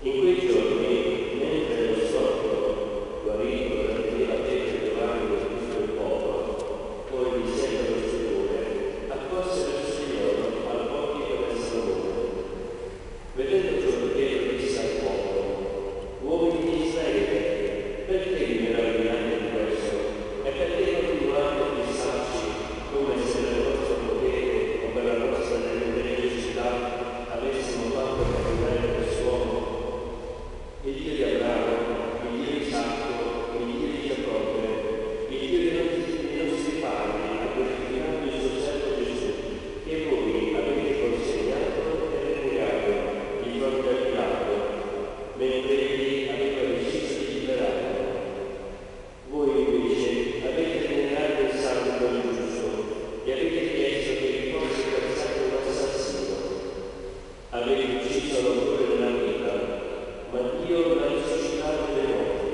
In quei giorni, mentre lo storto guarito prendeva Pietro e Giovanni e tutto il popolo, poi di sé dallo stupore, accorsero il Signore al portico del Salomone. Vedendo ciò, Pietro disse al popolo: uomini di Israele, perché vi meravigliate di questo? E perché continuate a fissarci come se per il vostro potere o per la nostra religiosità avessimo fatto camminare quest'uomo? Il Dio di Abramo, il Dio di Isacco, il Dio di Giacobbe, il Dio dei nostri padri ha glorificato il suo servo Gesù, che voi avete consegnato e renegato di fronte al Pilato, mentre egli aveva deciso di liberarlo. Voi invece avete renegato il santo e giusto e avete chiesto che vi fosse versato un assassino. Avete ucciso l'autore della vita, ma Dio l'ha risuscitato dai morti.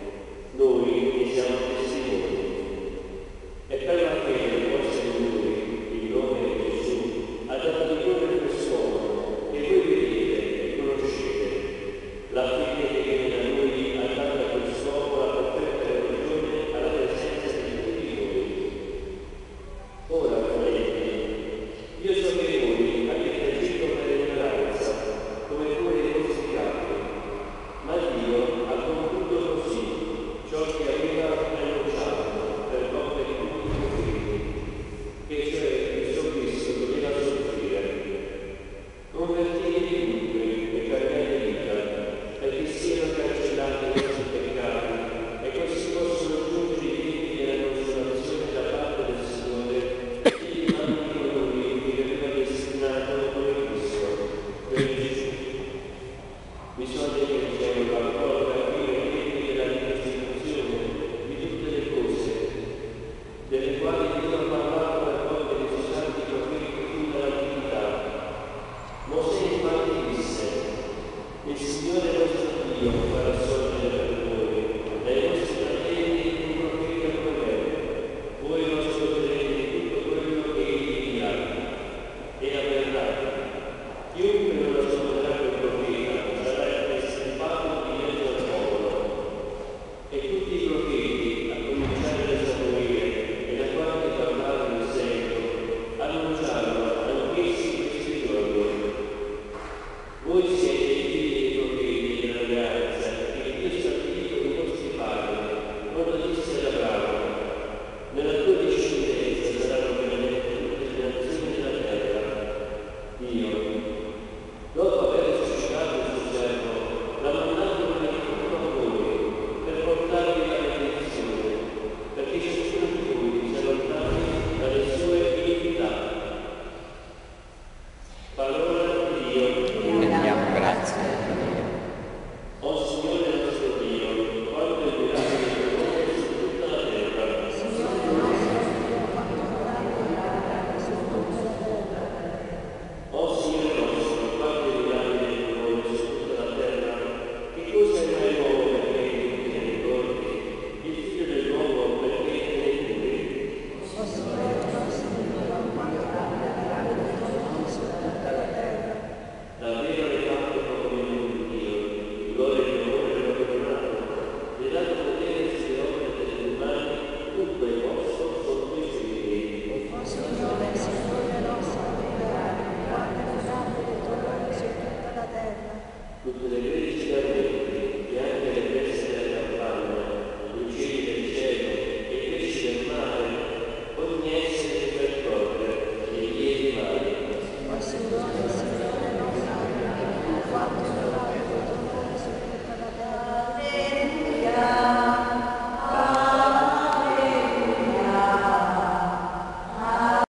Noi ne siamo testimoni. E per la fede vostra in Lui, il nome di Gesù, ha dato di nome quest'uomo che voi vedete e conoscete. La fede che viene da Lui ha dato a quest'uomo la perfetta religione alla presenza di tutti voi. Ora, fratelli, io so che voi avete agito per ignoranza, come pure i vostri capi, ma Dio ha compiuto così ciò che aveva annunciato per bocca di tutti i profeti, che cioè Gesù Cristo doveva soffrire. Convertitevi dunque e cambiate vita, perché siano cancellati i nostri peccati e così possono giungere i tempi della consolazione da parte del Signore e di tanti colui che aveva destinato come Cristo, per Gesù. Bisogna che diciamo ancora capire i tempi della ricostituzione di tutte le cose, delle quali Dio ha parlato per bocca dei suoi santi profeti fin dall'antichità. Mosè infatti disse: il Signore nostro Dio farà